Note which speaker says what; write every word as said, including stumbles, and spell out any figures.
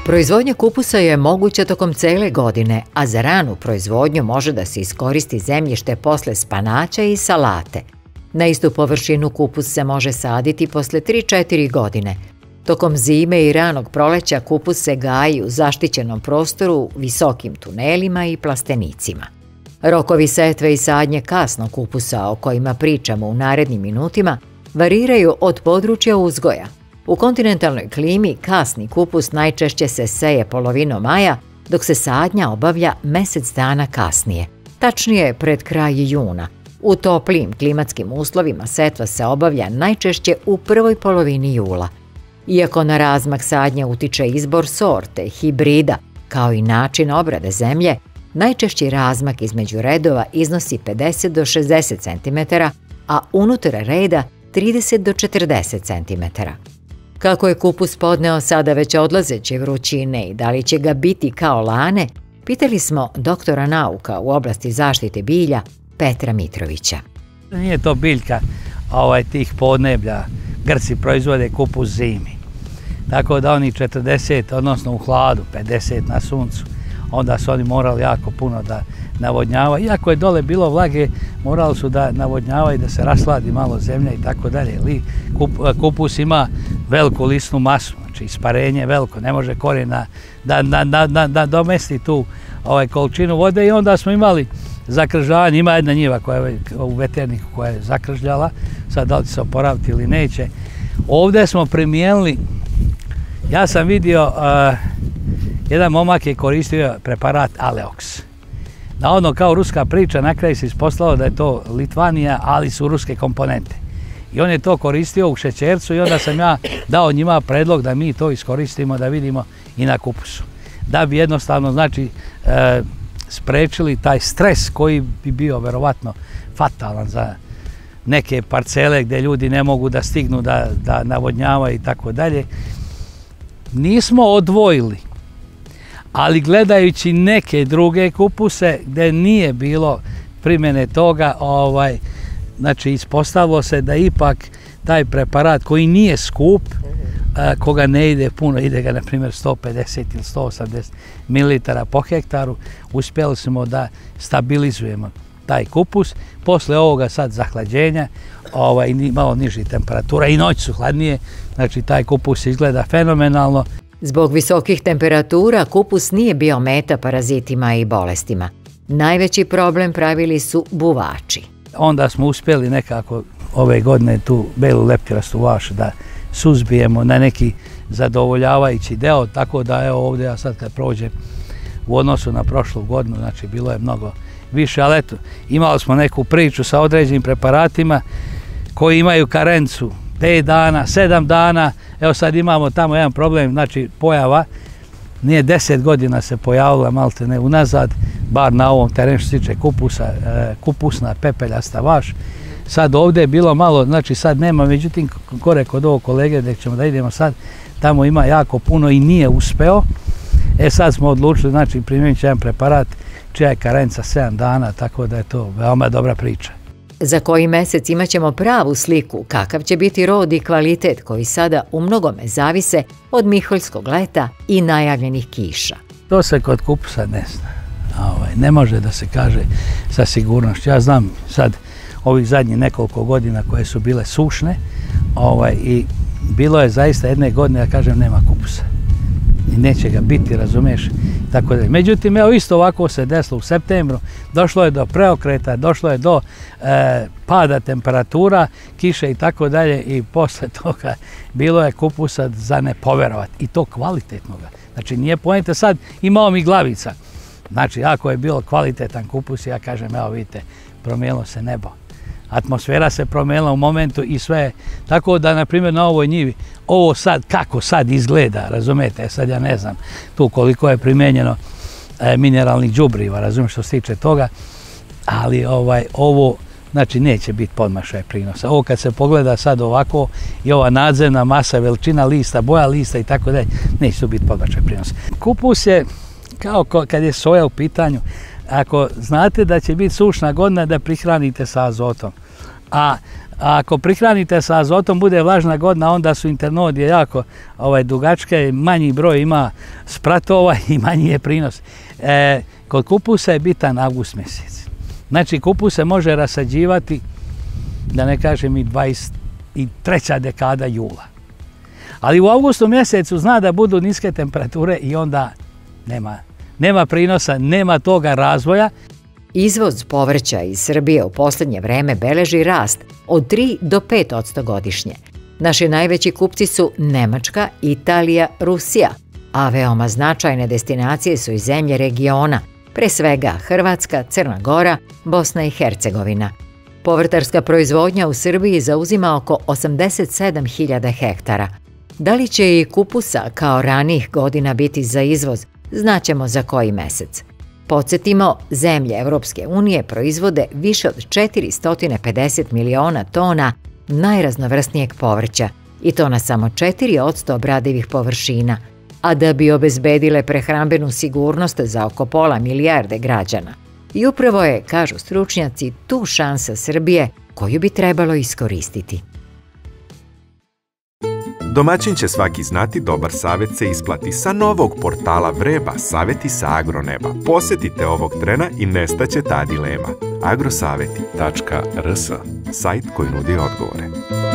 Speaker 1: Proizvodnja kupusa je moguća tokom cele godine, a za ranu proizvodnju može da se iskoristi zemljište posle spanaća i salate. Na istu površinu kupus se može saditi posle tri do četiri godine. Tokom zime i ranog proleća kupus se gaji u zaštićenom prostoru, visokim tunelima i plastenicima. Rokovi setve i sadnje kasnog kupusa, o kojima pričamo u narednim minutima, variraju od područja uzgoja. U kontinentalnoj klimi kasni kupus najčešće se seje polovinom maja, dok se sadnja obavlja mesec dana kasnije, tačnije pred kraj juna. U toplijim klimatskim uslovima setva se obavlja najčešće u prvoj polovini jula. Iako na razmak sadnje utiče izbor sorte, hibrida, kao i način obrade zemlje, najčešći razmak između redova iznosi pedeset do šezdeset centimetara, a unutar reda trideset do četrdeset centimetara. Kako je kupus podneo sada već odlazeće vrućine i da li će ga biti kao lane, pitali smo doktora nauka u oblasti zaštite bilja Petra Mitrovića.
Speaker 2: Nije to biljka ovaj, tih podneblja. Grci proizvode kupus zimi. Tako da oni četrdeset, odnosno u hladu, pedeset na suncu, onda su oni morali jako puno da navodnjavaju. Iako je dole bilo vlage, morali su da navodnjavaju, da se rasladi malo zemlja i tako dalje. Kupus ima veliku lisnu masu, znači isparenje je veliko, ne može korijena da, da, da, da, da domesti tu ovaj, količinu vode i onda smo imali zakržavanje. Ima jedna njiva koja je u veterniku koja je zakržljala, sad da li će se oporaviti ili neće. Ovdje smo primijenili, ja sam vidio, uh, jedan momak je koristio preparat Aleox. Na ono kao ruska priča, na kraju se ispostavilo da je to Litvanija, ali su ruske komponente. I on je to koristio u šećercu i onda sam ja dao njima predlog da mi to iskoristimo, da vidimo i na kupusu. Da bi jednostavno, znači, e, sprečili taj stres koji bi bio verovatno fatalan za neke parcele gdje ljudi ne mogu da stignu da, da navodnjavaju i tako dalje. Nismo odvojili, ali gledajući neke druge kupuse gdje nije bilo primjene toga, ovaj, znači ispostavilo se da ipak taj preparat koji nije skup, a, koga ne ide puno, ide ga na primjer sto pedeset ili sto osamdeset mililitara po hektaru, uspjeli smo da stabilizujemo taj kupus. Posle ovoga sad zahlađenja, ovaj, malo niži temperatura i noć su hladnije, znači taj kupus izgleda fenomenalno.
Speaker 1: Zbog visokih temperatura kupus nije bio meta parazitima i bolestima. Najveći problem pravili su buvači.
Speaker 2: Onda smo uspjeli nekako ove godine tu belu leptirastu vašu da suzbijemo na neki zadovoljavajući deo, tako da evo ovdje ja sad kad prođem u odnosu na prošlu godinu, znači bilo je mnogo više, ali eto, imali smo neku priču sa određenim preparatima koji imaju karencu pet dana, sedam dana, evo sad imamo tamo jedan problem, znači pojava, nije deset godina se pojavila malte ne unazad, bar na ovom terenu što se tiče kupusa, kupusna pepeljasta vaš. Sad ovdje je bilo malo, znači sad nema, međutim gore kod ovog kolege gdje ćemo da idemo sad, tamo ima jako puno i nije uspeo. E sad smo odlučili, znači primijenit će jedan preparat čija je karenca sedam dana, tako da je to veoma dobra priča.
Speaker 1: Za koji mesec imat ćemo pravu sliku kakav će biti rod i kvalitet koji sada u mnogome zavise od miholjskog leta i najavljenih kiša.
Speaker 2: To se kod kupusa ne zna. Ovaj, ne može da se kaže sa sigurnošću. Ja znam sad ovih zadnjih nekoliko godina koje su bile sušne, ovaj, i bilo je zaista jedne godine, ja kažem, nema kupusa. I neće ga biti, razumiješ? Tako da. Međutim, evo isto ovako se desilo u septembru, došlo je do preokreta, došlo je do e, pada temperatura, kiše i tako dalje i posle toga bilo je kupusa za ne poverovati i to kvalitetnoga. Znači nije poenta sad, imao mi glavica. Znači ako je bilo kvalitetan kupus, ja kažem, evo vidite, promijenilo se nebo. Atmosfera se promijenila u momentu i sve. Tako da, na primjer, na ovoj njivi, ovo sad, kako sad izgleda, razumijete, sad ja ne znam tu koliko je primijenjeno e, mineralnih đubriva, razumijem što se tiče toga, ali ovaj, ovo, znači, neće biti podmašaj prinosa. Ovo kad se pogleda sad ovako i ova nadzemna masa, veličina lista, boja lista i tako dalje, neće tu biti podmašaj prinosa. Kupus je, kao kad je soja u pitanju, ako znate da će biti sušna godina, da prihranite sa azotom. A A ako prihranite sa azotom, bude vlažna godina, onda su internodije jako ovaj, dugačke, manji broj ima spratova i manji je prinos. E, kod kupusa je bitan avgust mjesec. Znači kupus se može rasađivati, da ne kažem i dvadeset treća dekada jula. Ali u avgustu mjesecu zna da budu niske temperature i onda nema, nema prinosa, nema toga razvoja.
Speaker 1: Izvoz povrća iz Srbije u posljednje vreme beleži rast od tri do pet posto godišnje. Naši najveći kupci su Nemačka, Italija, Rusija, a veoma značajne destinacije su i zemlje regiona, pre svega Hrvatska, Crna Gora, Bosna i Hercegovina. Povrtarska proizvodnja u Srbiji zauzima oko osamdeset sedam hiljada hektara. Da li će i kupusa kao ranijih godina biti za izvoz, znaćemo za koji mesec. Podsjetimo, zemlje Evropske unije proizvode više od četiristo pedeset miliona tona najraznovrsnijeg povrća i to na samo četiri posto obradivih površina, a da bi obezbedile prehrambenu sigurnost za oko pola milijarde građana. I upravo je, kažu stručnjaci, tu šansa Srbije koju bi trebalo iskoristiti.
Speaker 3: Domaćin će svaki znati, dobar savjet se isplati. Sa novog portala Vreba, savjeti sa agroneba. Posjetite ovog trena i nestaće ta dilema. agrosaveti tačka r s, sajt koji nudi odgovore.